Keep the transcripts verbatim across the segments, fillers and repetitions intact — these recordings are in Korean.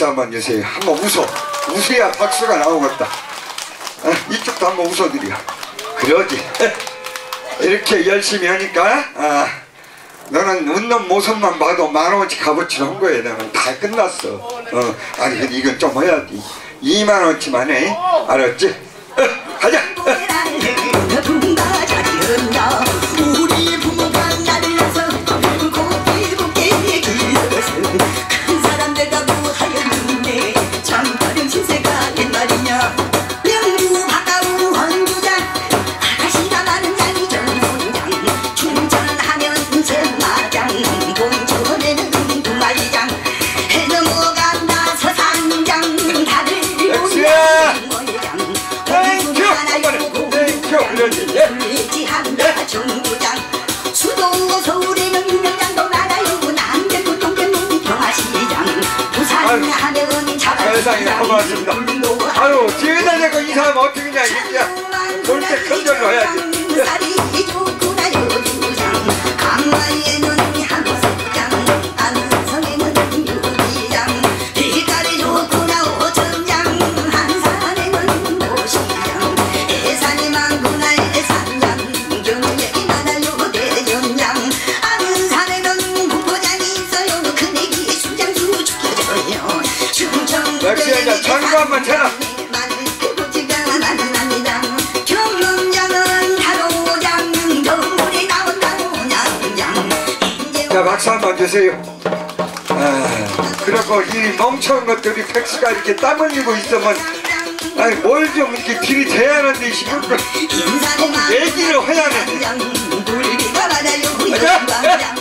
박수 한번 주세요. 한번 웃어. 웃어야 박수가 나오겠다. 어, 이쪽도 한번 웃어드려. 그러지. 이렇게 열심히 하니까 아, 너는 웃는 모습만 봐도 만원어치 값어치 한 거야. 너는 다 끝났어. 어, 아니 근데 이건 좀 해야지. 이만원치만 해. 알았지? 어, 가자. 우리 부모가 나를 낳아서 곱게 곱게 길러서 큰 사람 되다고 하였는데 참 다른 신세가 된 말이냐. 명주 가까운 원주장 아가씨가 많은 장이 전원장 춘천하면 전마장 본천에는 두마리장 해 넘어간다 서산장 다들 보는 모양 땡큐 물리지한다 정부장 수도 서울에는 유명장도 나라요 남대구 동대문 평화시장 부산하면 세상에 고맙습니다. 아유 뒤에다 내고 이 사람 어떻게 그냥 이렇게 볼때 큰절로 해야지. 강화에는 한국장 안성에는 유기장 빛깔이 좋구나 오천장 한산에는 도시장 해산이 많구나 해산장 경력이 많아요 대전장 안산에는 국보장이 있어요 큰애기 수장수 죽여줘요 충청 역시 이제 전부 한번 쳐라. 자 박수 한번 주세요. 아, 그리고 이 멍청한 것들이 백수가 이렇게 땀 흘리고 있으면 아니 뭘 좀 이렇게 길이 대하는데 싶은 걸 얘기를 해야 돼. 가자.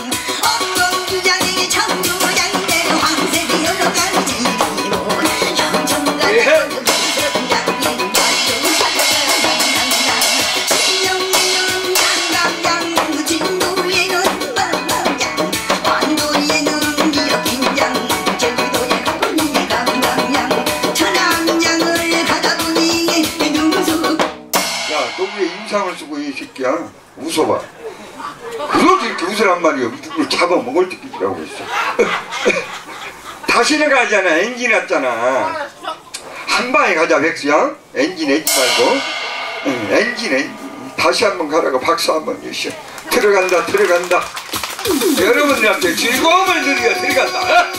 인상을 쓰고 이 새끼야 웃어봐. 그러지 이렇게 웃으란 말이야. 누굴 잡아먹을 때끼라고 했어. 다시는 가잖아. 엔진 왔잖아. 한 방에 가자 백수야. 엔진 내지 말고. 응, 엔진 엔진 다시 한번 가라고 박수 한번 주시오. 들어간다 들어간다. 여러분들한테 즐거움을 누리며 들어간다.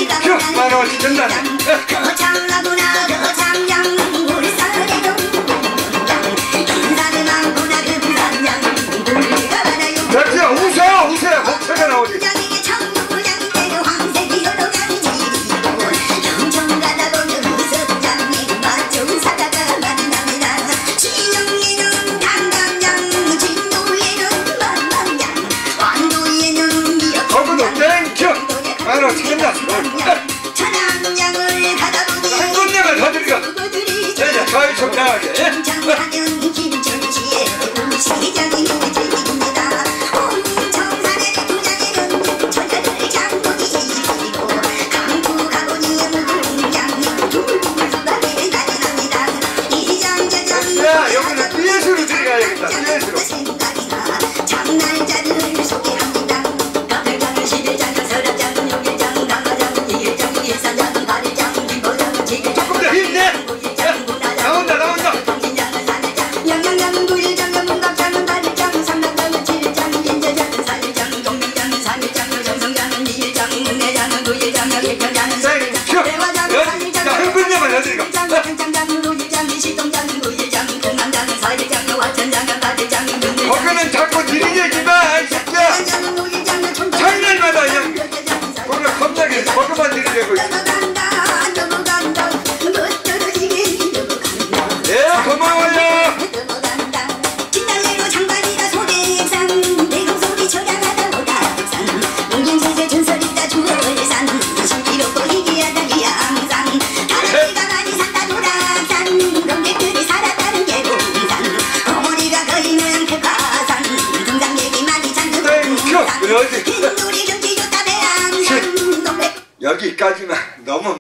만원 된다. 자, 한 군데만 더 드리고. 자, 자, 저희 좀 나가게. 야, 여기는 듀엣으로 들어가야겠다. 듀엣으로. 조금 더 힘내. 야, 나온다, 나온다. 땡큐. 여기, 자, 한 군데만 더 드리고. 거기는 자꾸 들이대지 마, 이 새끼야. 장난마다 그냥 거기는 겁나게 거기만 들이대고 있어. 예, 고마워요. 땡큐. 그러지. 여기까지만 너무